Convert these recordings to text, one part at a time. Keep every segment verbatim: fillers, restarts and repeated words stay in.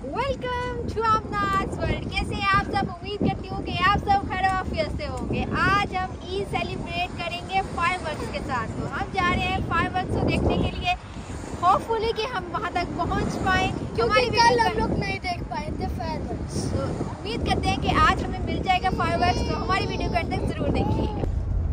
Welcome to आमनाज world. कैसे हैं आप सब? उम्मीद करती हूँ कि आप सब खैर आफियत से होंगे। आज हम ईद सेलिब्रेट करेंगे फायरवर्क्स के साथ। तो हम जा रहे हैं फायरवर्क्स को देखने के लिए। होपफुली कि हम वहाँ तक पहुँच पाएँ, क्योंकि कल हम लोग नहीं देख पाए थे फायरवर्क्स। तो उम्मीद करते हैं कि आज हमें मिल जाएगा फायरवर्क्स। तो हमारी वीडियो को अंत तक जरूर देखिएगा।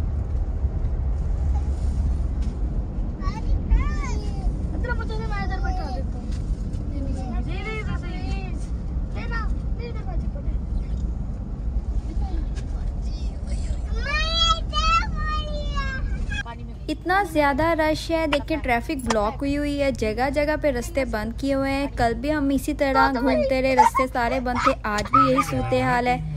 इतना ज़्यादा रश है, देखिए ट्रैफिक ब्लॉक हुई हुई है, जगह जगह पे रास्ते बंद किए हुए हैं। कल भी हम इसी तरह घूमते रहे, रास्ते सारे बंद थे, आज भी यही सूरत हाल है।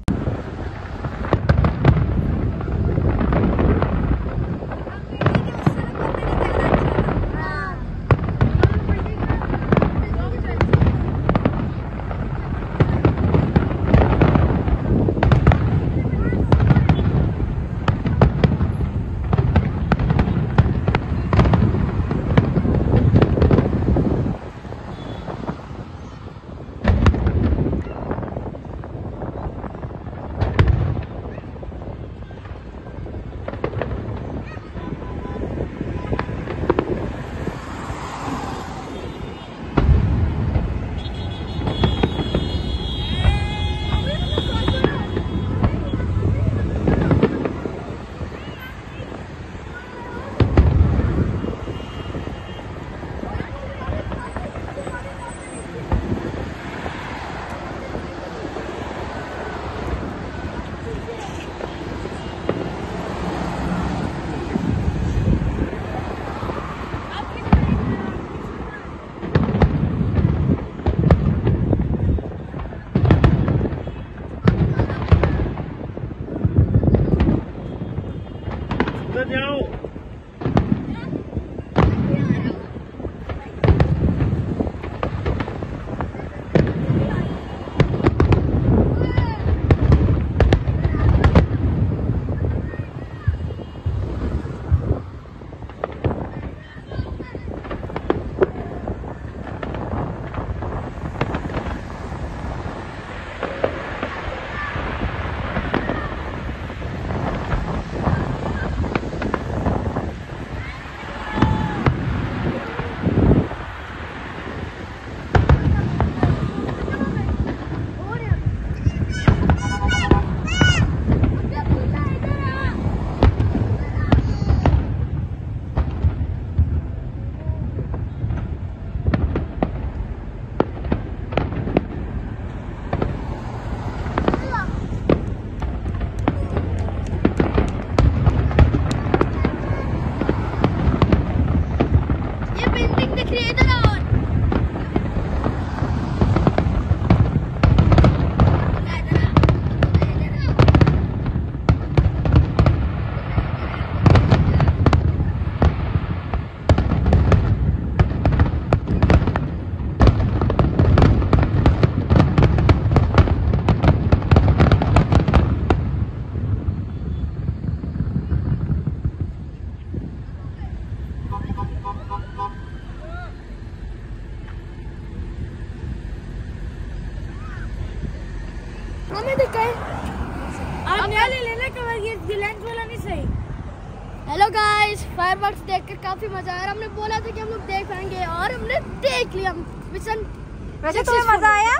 हेलो गाइस, फायरवर्क्स देखकर काफी मजा आया। हमने बोला था कि हम लोग देख पाएंगे और हमने देख लिया। मिशन वैसे तुम्हें मजा आया?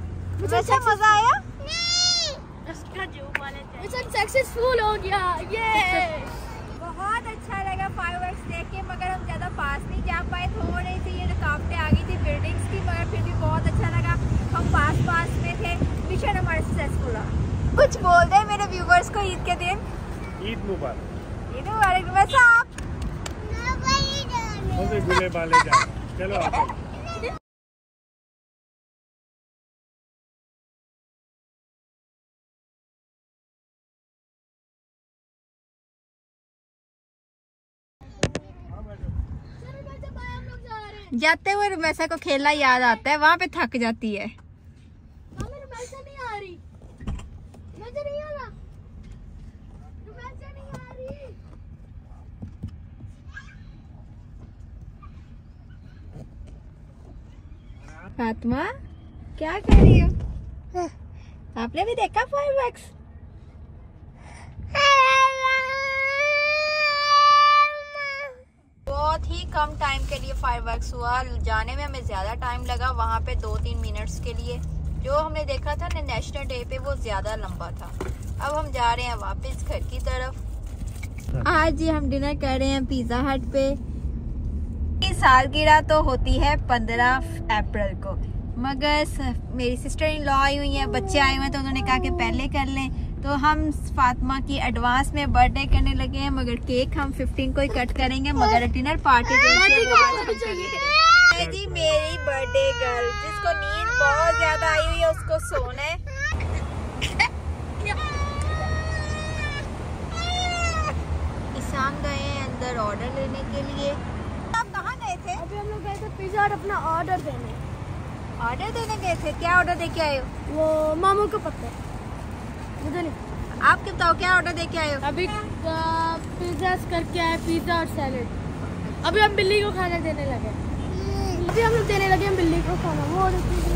वैसे मजा आया? मिशन सक्सेसफुल हो गया। ये बहुत अच्छा लगा फायरवर्क्स देख के, मगर हम ज्यादा पास नहीं जा पाए। थोड़ी सी ये रुकावटें आ गई थी बिल्डिंग्स की, मगर फिर भी बहुत अच्छा लगा। हम पास पास में थे। मिशन हमारा सक्सेसफुल रहा। कुछ बोल दे मेरे व्यूवर्स को ईद के दिन। ईद मुबारक। ईद मुबारक। वैसे आप गुले बाले जाए। चलो आप जाते हुए रुमैसा को खेलना याद आता है, वहाँ पे थक जाती है। रुमैसा नहीं आ रही, मुझे नहीं आ रहा, रुमैसा नहीं आ रही। फातिमा क्या कर रही हो? आपने भी देखा फायरवर्क्स? बहुत ही कम टाइम के लिए फायरवर्क्स हुआ। जाने में हमें ज्यादा टाइम लगा, वहाँ पे दो तीन मिनट्स के लिए। जो हमने देखा था ना नेशनल डे पे, वो ज्यादा लंबा था। अब हम जा रहे हैं वापस घर की तरफ। आज ही हम डिनर कर रहे हैं पिज्जा हट पे। सालगिरह तो होती है पंद्रह अप्रैल को, मगर मेरी सिस्टर इन लॉ आई हुई है, बच्चे आए हुए हैं, तो उन्होंने कहा कि पहले कर लें। तो हम फातिमा की एडवांस में बर्थडे करने लगे हैं, मगर केक हम पंद्रह को ही कट करेंगे, मगर डिनर पार्टी जी मेरी बर्थडे गर्ल जिसको नींद बहुत ज्यादा आई हुई है उसको सोना है। ईशान गए हैं अंदर ऑर्डर लेने के लिए। आप कहाँ गए थे? अभी हम लोग गए थे पिज्जा हट अपना ऑर्डर देने। ऑर्डर देने गए थे? क्या ऑर्डर दे के आए हो? वो मामू को पता है, मुझे नहीं। आप बताओ क्या ऑर्डर दे के आए हो? अभी पिज्जा करके आए, पिज्जा और सैलेड। अभी हम बिल्ली को खाना देने लगे। अभी हम लोग देने लगे हैं बिल्ली को खाना। वो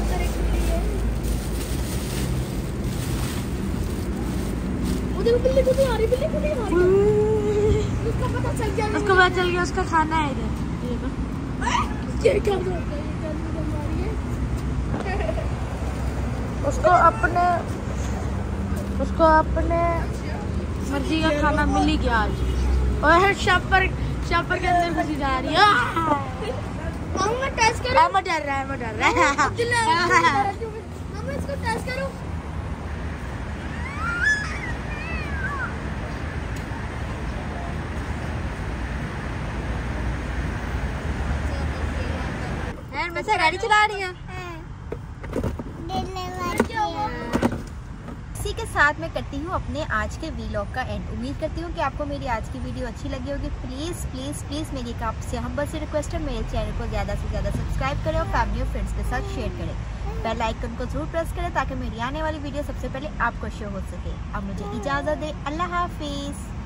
देखो बिल्ली को नहीं आ रही, बिल्ली को नहीं आ रही। उसका पता चल गया, उसको पता चल गया उसका खाना है इधर। ये क्या हो रहा है? उसको अपने उसको अपने मर्जी का खाना मिल ही गया आज। और शॉपर शॉपर के अंदर घुसी जा रही है। मैं टेस्ट करूं? मैं डर रहा है, मैं डर रहा है। मैं इसको टेस्ट करूं? यार मैं से गाड़ी चला रही हूँ। इसी के साथ मैं करती हूँ अपने आज के वीलॉग का एंड। उम्मीद करती हूँ कि आपको मेरी आज की वीडियो अच्छी लगी होगी। प्लीज़ प्लीज़ प्लीज़ मेरी एक आपसे हम्बल सी रिक्वेस्ट है, मेरे चैनल को ज़्यादा से ज़्यादा सब्सक्राइब करें और फैमिली और फ्रेंड्स के साथ शेयर करें। बेल आइकन को जरूर प्रेस करें ताकि मेरी आने वाली वीडियो सबसे पहले आपको शो हो सके। अब मुझे इजाज़त दें। अल्लाह हाफिज़।